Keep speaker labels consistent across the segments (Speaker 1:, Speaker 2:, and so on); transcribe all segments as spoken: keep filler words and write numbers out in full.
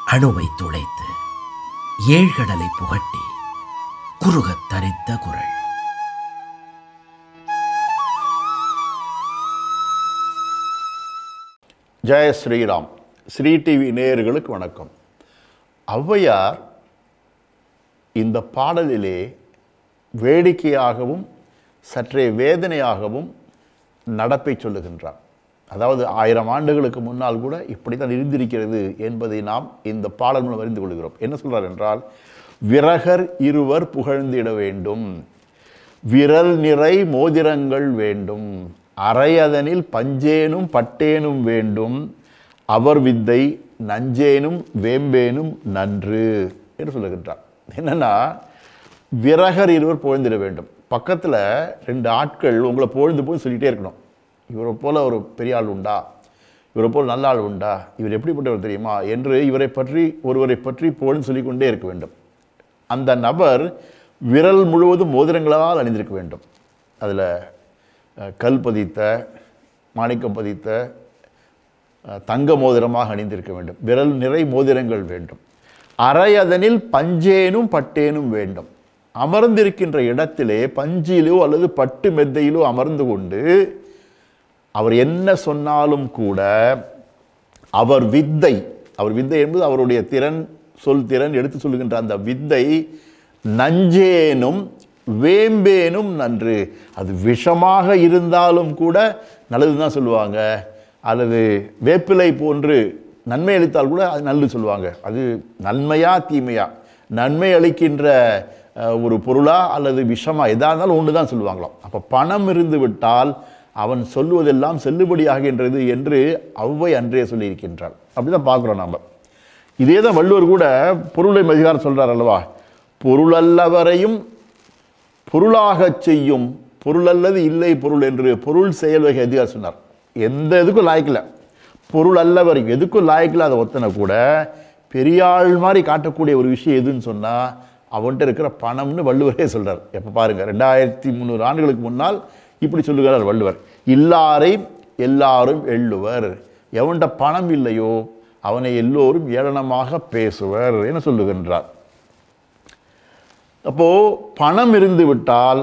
Speaker 1: அணுவை துளைத்து ஏழ்கடலை புகட்டி குறுகத் தரித்த குரல்.
Speaker 2: ஜெய ஸ்ரீராம். ஸ்ரீ டிவி நேயர்களுக்கு வணக்கம். ஔவையார் இந்த பாடலிலே வேடிக்கையாகவும் சற்றே வேதனையாகவும் நடப்பை சொல்லுகின்றார். அதாவது ஆயிரம் ஆண்டுகளுக்கு முன்னால் கூட இப்படி தான் இருந்திருக்கிறது என்பதை நாம் இந்த பாடல் மூலம் அறிந்து கொள்கிறோம். என்ன சொல்றார் என்றால், விரகர் இருவர் புகழ்ந்திட வேண்டும், விரல் நிறை மோதிரங்கள் வேண்டும், அரையதனில் பஞ்சேனும் பட்டேனும் வேண்டும், அவர் வித்தை நஞ்சேனும் வேம்பேனும் நன்று என்று சொல்லுகின்றார். என்னன்னா, விரகர் இருவர் புகழ்ந்திட வேண்டும். பக்கத்தில் ரெண்டு ஆட்கள் உங்களை புகழ்ந்து போய் சொல்லிகிட்டே இருக்கணும். இவரை போல் ஒரு பெரிய ஆள் உண்டா, இவரை போல் நல்ல ஆள் உண்டா, இவர் எப்படிப்பட்டவர் தெரியுமா என்று இவரை பற்றி ஒருவரை பற்றி புகழ்ந்து சொல்லிக்கொண்டே இருக்க வேண்டும். அந்த நபர் விரல் முழுவதும் மோதிரங்களால் அணிந்திருக்க வேண்டும். அதில் கல் பதித்த, மாணிக்கம் பதித்த தங்க மோதிரமாக அணிந்திருக்க வேண்டும். விரல் நிறை மோதிரங்கள் வேண்டும். அரையதனில் பஞ்சேனும் பட்டேனும் வேண்டும். அமர்ந்திருக்கின்ற இடத்திலே பஞ்சிலோ அல்லது பட்டு மெத்தையிலோ அமர்ந்து கொண்டு அவர் என்ன சொன்னாலும் கூட அவர் வித்தை, அவர் வித்தை என்பது அவருடைய திறன், சொல் திறன், எடுத்து சொல்லுகின்ற அந்த வித்தை நஞ்சேனும் வேம்பேனும் நன்று. அது விஷமாக இருந்தாலும் கூட நல்லதுதான் சொல்லுவாங்க, அல்லது வேப்பிலை போன்று நன்மை அளித்தால் கூட அது நல்லது சொல்லுவாங்க. அது நன்மையா தீமையா, நன்மை அளிக்கின்ற ஒரு பொருளா அல்லது விஷமா, எதாக இருந்தாலும் ஒன்று தான் சொல்லுவாங்களாம். அப்போ பணம் இருந்து விட்டால் அவன் சொல்லுவதெல்லாம் செல்லுபடியாகின்றது என்று ஔவை அன்றே சொல்லியிருக்கின்றாள். அப்படி தான் பார்க்குறோம் நாம். இதே தான் வள்ளுவர் கூட பொருளை மதிகாரம் சொல்கிறார் அல்லவா, பொருளல்லவரையும் பொருளாகச் செய்யும் பொருளல்லது இல்லை பொருள் என்று பொருள் செயல் வகை அதிகாரம் சொன்னார். எந்த இதுக்கும் லாய்க்கல, பொருள் அல்ல வரைக்கும் எதுக்கும் லாய்க்கல. அதை ஒத்தனை கூட பெரியாள் மாதிரி காட்டக்கூடிய ஒரு விஷயம் எதுன்னு சொன்னால் அவன்கிட்ட இருக்கிற பணம்னு வள்ளுவரே சொல்கிறார். எப்போ பாருங்கள், ரெண்டாயிரத்தி முந்நூறு ஆண்டுகளுக்கு முன்னால் இப்படி சொல்லுகிறார் வள்ளுவர். இல்லாரை எல்லாரும் எள்ளுவர், எவன்கிட்ட பணம் இல்லையோ அவனை எல்லோரும் ஏளனமாக பேசுவர் என சொல்லுகின்றார். அப்போ பணம் இருந்து விட்டால்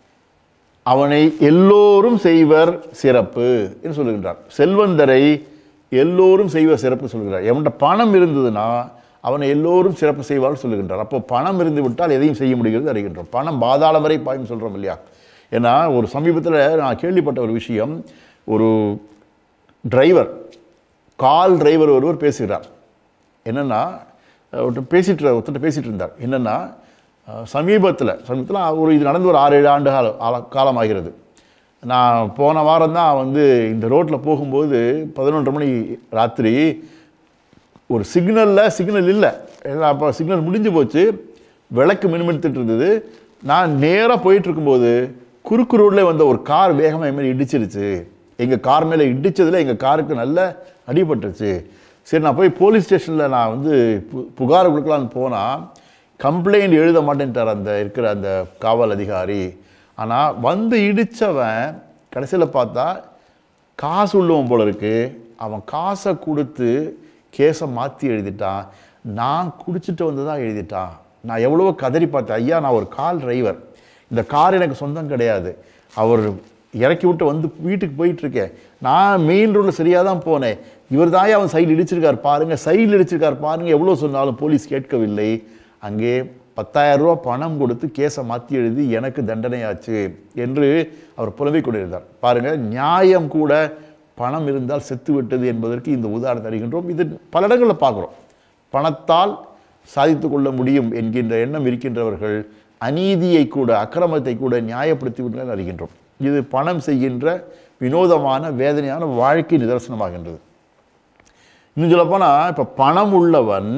Speaker 2: அவனை எல்லோரும் செய்வர் சிறப்பு என்று சொல்லுகின்றார். செல்வந்தரை எல்லோரும் செய்வர் சிறப்பு சொல்கிறார். எவன்கிட்ட பணம் இருந்ததுன்னா அவனை எல்லோரும் சிறப்பு செய்வார் சொல்லுகின்றார். அப்போ பணம் இருந்து விட்டால் எதையும் செய்ய முடிகிறது அறிகின்றோம். பணம் பாதாள வரை பாயும் சொல்கிறோம் இல்லையா. ஏன்னா ஒரு சமீபத்தில் நான் கேள்விப்பட்ட ஒரு விஷயம், ஒரு டிரைவர், கால் டிரைவர் ஒருவர் பேசுகிறார். என்னென்னா, ஒருத்தர் பேசிட்டு ஒருத்தர் பேசிகிட்டு இருந்தார். என்னென்னா, சமீபத்தில் சமீபத்தில் ஒரு இது நடந்து ஒரு ஆறு ஏழு ஆண்டு கால காலமாகிறது. நான் போன வாரம் தான் வந்து இந்த ரோட்டில் போகும்போது பதினொன்றரை மணி ராத்திரி ஒரு சிக்னலில் சிக்னல் இல்லை, அப்போ சிக்னல் முடிஞ்சு போச்சு, விளக்கு மின்மிடுத்துட்டு இருந்தது. நான் நேராக போயிட்டுருக்கும்போது குறுக்கு ரோடில் வந்த ஒரு கார் வேகமாக என் மேலே இடிச்சிருச்சு. எங்கள் கார் மேலே இடித்ததில் எங்கள் காருக்கு நல்ல அடிபட்டுருச்சு. சரி, நான் போய் போலீஸ் ஸ்டேஷனில் நான் வந்து பு புகார் கொடுக்கலான்னு போனால் கம்ப்ளைண்ட் எழுத மாட்டேன்ட்டார் அந்த இருக்கிற அந்த காவல் அதிகாரி. ஆனால் வந்து இடித்தவன் கடைசியில் பார்த்தா காசு உள்ளவன் போல இருக்குது. அவன் காசை கொடுத்து கேஸை மாற்றி எழுதிட்டான். நான் குடிச்சிட்டு வந்து தான் எழுதிட்டான். நான் எவ்வளவோ கதறி பார்த்தேன், ஐயா நான் ஒரு கால் டிரைவர், இந்த கார் எனக்கு சொந்தம் கிடையாது, அவர் இறக்கி விட்டு வந்து வீட்டுக்கு போயிட்டுருக்கேன், நான் மெயின் ரோடில் சரியாக தான் போனேன், இவர் தான் அவன் சைடில் இடிச்சிருக்கார் பாருங்கள், சைடில் இடிச்சிருக்கார் பாருங்கள், எவ்வளோ சொன்னாலும் போலீஸ் கேட்கவில்லை. அங்கே பத்தாயிரம் ரூபா பணம் கொடுத்து கேஸை மாற்றி எழுதி எனக்கு தண்டனையாச்சு என்று அவர் புலம்பிக் கொண்டிருந்தார். பாருங்கள், நியாயம் கூட பணம் இருந்தால் செத்து விட்டது என்பதற்கு இந்த உதாரணம் தருகின்றோம். இது பல இடங்களில் பார்க்குறோம். பணத்தால் சாதித்து கொள்ள முடியும் என்கின்ற எண்ணம் இருக்கின்றவர்கள் அநீதியை கூட அக்கிரமத்தை கூட நியாயப்படுத்தி விட்டு அறிகின்றோம். இது பணம் செய்கின்ற வினோதமான வேதனையான வாழ்க்கை நிதர்சனமாகின்றது. இன்னும் சொல்லப்போனால், இப்போ பணம் உள்ளவன்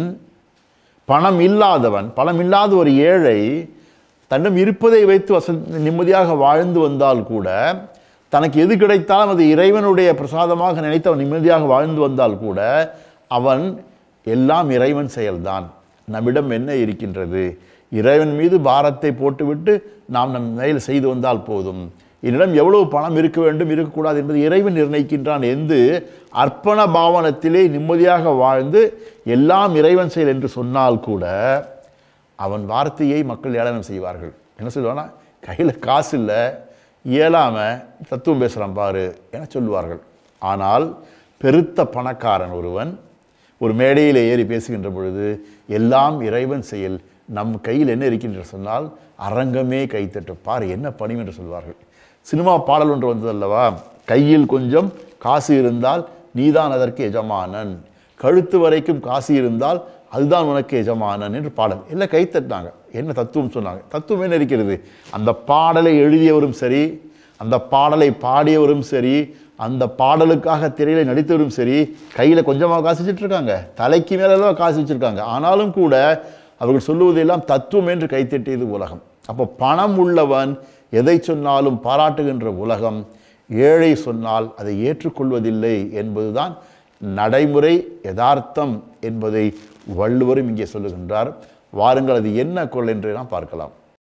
Speaker 2: பணம் இல்லாதவன், பணம் இல்லாத ஒரு ஏழை தன்னும் இருப்பதை வைத்து வச நிம்மதியாக வாழ்ந்து வந்தால் கூட, தனக்கு எது கிடைத்தாலும் அது இறைவனுடைய பிரசாதமாக நினைத்து அவன் நிம்மதியாக வாழ்ந்து வந்தால் கூட, அவன் எல்லாம் இறைவன் செயல்தான், நம்மிடம் என்ன இருக்கின்றது, இறைவன் மீது பாரத்தை போட்டுவிட்டு நாம் நம் மேல் செய்து வந்தால் போதும் என்னிடம் எவ்வளவு பணம் இருக்க வேண்டும் இருக்கக்கூடாது என்பது இறைவன் நிர்ணயிக்கின்றான் என்று அர்ப்பண பாவனத்திலே நிம்மதியாக வாழ்ந்து எல்லாம் இறைவன் செயல் என்று சொன்னால் கூட அவன் வார்த்தையை மக்கள் ஏளனம் செய்வார்கள். என்ன சொல்லுவானா, கையில் காசு இல்லை, இயலாமல் தத்துவம் பேசுகிறான் பாரு என சொல்லுவார்கள். ஆனால் பெருத்த பணக்காரன் ஒருவன் ஒரு மேடையில் ஏறி பேசுகின்ற பொழுது எல்லாம் இறைவன் செயல், நம் கையில் என்ன இருக்கின்ற சொன்னால் அரங்கமே கைத்தட்டு பார் என்ன பணிவு என்று சொல்வார்கள். சினிமா பாடல் ஒன்று வந்ததல்லவா, கையில் கொஞ்சம் காசு இருந்தால் நீதான் அதற்கு எஜமானன், கழுத்து வரைக்கும் காசு இருந்தால் அதுதான் உனக்கு எஜமானன் என்று பாடல் எல்லாம் கைத்தட்டாங்க. என்ன தத்துவம் சொன்னாங்க? தத்துவம் என்ன இருக்கிறது? அந்த பாடலை எழுதியவரும் சரி, அந்த பாடலை பாடியவரும் சரி, அந்த பாடலுக்காக திரையில நடித்தவரும் சரி, கையில் கொஞ்சமாக காசு வச்சுட்டு இருக்காங்க, தலைக்கு மேலெல்லாம் காசு வச்சுருக்காங்க. ஆனாலும் கூட அவர்கள் சொல்லுவதெல்லாம் தத்துவம் என்று கைத்தட்டியது உலகம். அப்போ பணம் உள்ளவன் எதை சொன்னாலும் பாராட்டுகின்ற உலகம், ஏழை சொன்னால் அதை ஏற்றுக்கொள்வதில்லை என்பதுதான் நடைமுறை யதார்த்தம் என்பதை வள்ளுவரும் இங்கே சொல்லுகின்றார். வாருங்கள் அது என்ன கொள் என்று நாம் பார்க்கலாம்.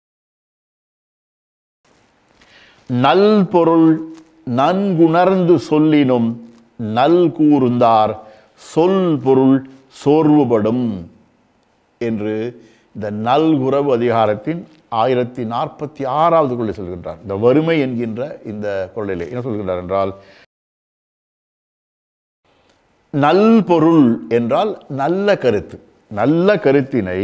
Speaker 2: நல் பொருள் நன்குணர்ந்து சொல்லினும் நல் கூர்ந்தார் சொல் பொருள் சோர்வுபடும் என்று இந்த நல்குறவு அதிகாரத்தின் ஆயிரத்தி நாற்பத்தி ஆறாவது குரலை சொல்கின்றார். இந்த வறுமை என்கின்ற இந்த குரலிலே என்ன சொல்கின்றார் என்றால், நல் பொருள் என்றால் நல்ல கருத்து, நல்ல கருத்தினை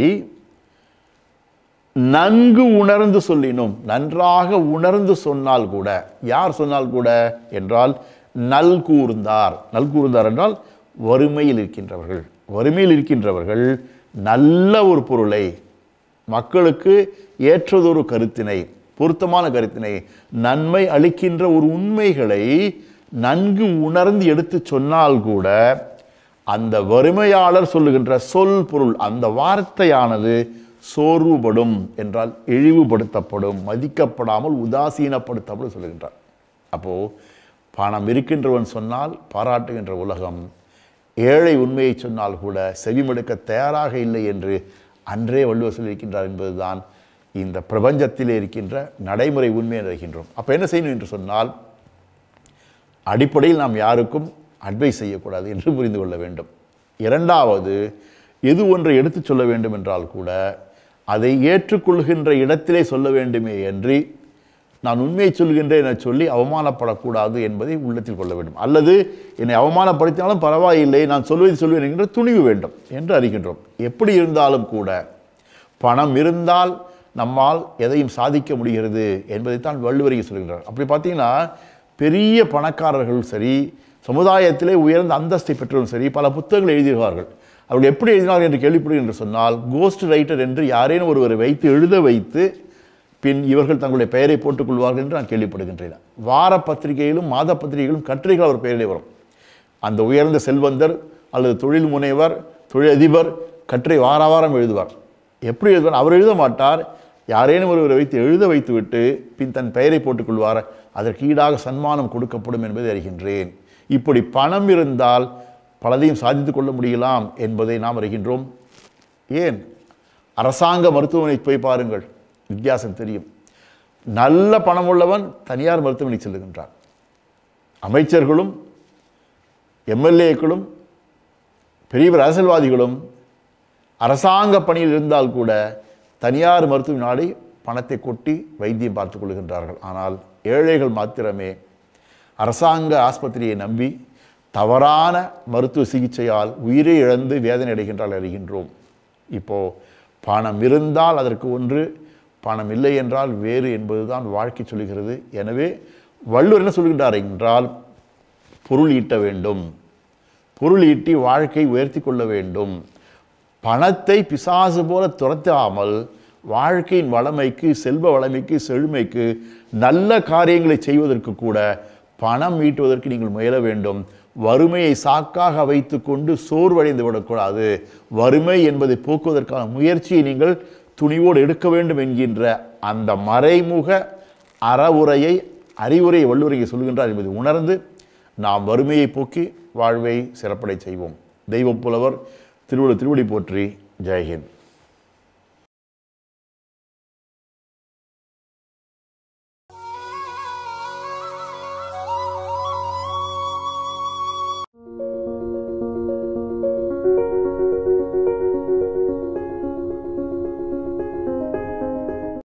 Speaker 2: நன்கு உணர்ந்து சொல்லினும், நன்றாக உணர்ந்து சொன்னால் கூட, யார் சொன்னால் கூட என்றால் நல் கூர்ந்தார். நல் கூர்ந்தார் என்றால் வறுமையில் இருக்கின்றவர்கள். வறுமையில் இருக்கின்றவர்கள் நல்ல ஒரு பொருளை, மக்களுக்கு ஏற்றதொரு கருத்தினை, பொருத்தமான கருத்தினை, நன்மை அளிக்கின்ற ஒரு உண்மைகளை நன்கு உணர்ந்து எடுத்து சொன்னால் கூட அந்த வறுமையாளர் சொல்லுகின்ற சொல் பொருள், அந்த வார்த்தையானது சோர்வுபடும் என்றால் இழிவுபடுத்தப்படும், மதிக்கப்படாமல் உதாசீனப்படுத்தப்படும் சொல்லுகின்றார். அப்போது பணம் இருக்கின்றவன் சொன்னால் பாராட்டுகின்ற உலகம், ஏழை உண்மையை சொன்னால் கூட செவிமடுக்க தயாராக இல்லை என்று அன்றே வள்ளுவர் சொல்லியிருக்கின்றார் என்பதுதான் இந்த பிரபஞ்சத்திலே இருக்கின்ற நடைமுறை உண்மை என்று இருக்கின்றோம். அப்போ என்ன செய்யணும் என்று சொன்னால், அடிப்படையில் நாம் யாருக்கும் அட்வைஸ் செய்யக்கூடாது என்று புரிந்து கொள்ள வேண்டும். இரண்டாவது, எது ஒன்றை எடுத்து சொல்ல வேண்டும் என்றால் கூட அதை ஏற்றுக்கொள்கின்ற இடத்திலே சொல்ல வேண்டுமே என்று நான் உண்மையை சொல்கின்றேன் என சொல்லி அவமானப்படக்கூடாது என்பதை உள்ளத்தில் கொள்ள வேண்டும். அல்லது என்னை அவமானப்படுத்தினாலும் பரவாயில்லை, நான் சொல்வதை சொல்வேன் என்கின்ற துணிவு வேண்டும் என்று அறிகின்றோம். எப்படி இருந்தாலும் கூட பணம் இருந்தால் நம்மால் எதையும் சாதிக்க முடிகிறது என்பதைத்தான் வள்ளுவரையும் சொல்கின்றார். அப்படி பார்த்தீங்கன்னா பெரிய பணக்காரர்கள் சரி, சமுதாயத்திலே உயர்ந்த அந்தஸ்தை பெற்றவர்கள் சரி, பல புத்தகங்கள் எழுதியிருவார்கள். அவர்கள் எப்படி எழுதினார்கள் என்று கேள்விப்படுகிறேன் என்று சொன்னால், கோஸ்ட் ரைட்டர் என்று யாரேனும் ஒருவரை வைத்து எழுத வைத்து பின் இவர்கள் தங்களுடைய பெயரை போட்டுக் கொள்வார்கள் என்று நான் கேள்விப்படுகின்றேன். வார பத்திரிகையிலும் மாத பத்திரிகையிலும் கட்டுரைகள் அவர் பெயரிலே வரும். அந்த உயர்ந்த செல்வந்தர் அல்லது தொழில் முனைவர், தொழிலதிபர் கட்டுரை வார வாரம் எழுதுவார். எப்படி எழுதுவார்? அவர் எழுத மாட்டார், யாரேனும் ஒருவரை வைத்து எழுத வைத்து விட்டு பின் தன் பெயரை போட்டுக்கொள்வார். அதற்கு ஈடாக சன்மானம் கொடுக்கப்படும் என்பதை அறிகின்றேன். இப்படி பணம் இருந்தால் பலதையும் சாதித்து கொள்ள முடியலாம் என்பதை நாம் அறிகின்றோம். ஏன், அரசாங்க மருத்துவமனைக்கு போய் பாருங்கள், வித்தியாசம் தெரியும். நல்ல பணம் உள்ளவன் தனியார் மருத்துவமனைக்கு செல்லுகின்றான். அமைச்சர்களும் எம்எல்ஏக்களும் பெரிய அரசியல்வாதிகளும் அரசாங்க பணியில் இருந்தால் கூட தனியார் மருத்துவ நாடி பணத்தை கொட்டி வைத்தியம் பார்த்து கொள்கின்றார்கள். ஆனால் ஏழைகள் மாத்திரமே அரசாங்க ஆஸ்பத்திரியை நம்பி தவறான மருத்துவ சிகிச்சையால் உயிரை இழந்து வேதனை அடைகின்றால் அறிகின்றோம். இப்போது பணம் இருந்தால் அதற்கு ஒன்று, பணம் இல்லை என்றால் வேறு என்பதுதான் வாழ்க்கை சொல்கிறது. எனவே வள்ளுவர் என்ன சொல்கின்றார் என்றால், பொருள் ஈட்ட வேண்டும், பொருள் ஈட்டி வாழ்க்கை உயர்த்தி கொள்ள வேண்டும். பணத்தை பிசாசு போல துரத்தாமல் வாழ்க்கையின் வளமைக்கு, செல்வ வளமைக்கு, செழுமைக்கு, நல்ல காரியங்களை செய்வதற்கு கூட பணம் ஈட்டுவதற்கு நீங்கள் முயல வேண்டும். வறுமையை சாக்காக வைத்து கொண்டு சோர்வடைந்து விடக்கூடாது. வறுமை என்பதை போக்குவதற்கான முயற்சியை நீங்கள் துணிவோடு எடுக்க வேண்டும் என்கின்ற அந்த மறைமுக அறவுரையை, அறிவுரையை வள்ளுவரை சொல்கின்றார் என்பதை உணர்ந்து நாம் வறுமையை போக்கி வாழ்வை சிறப்படை செய்வோம். தெய்வ புலவர் திருவள்ளுவர் திருவடி போற்றி. ஜெய்ஹிந்த்.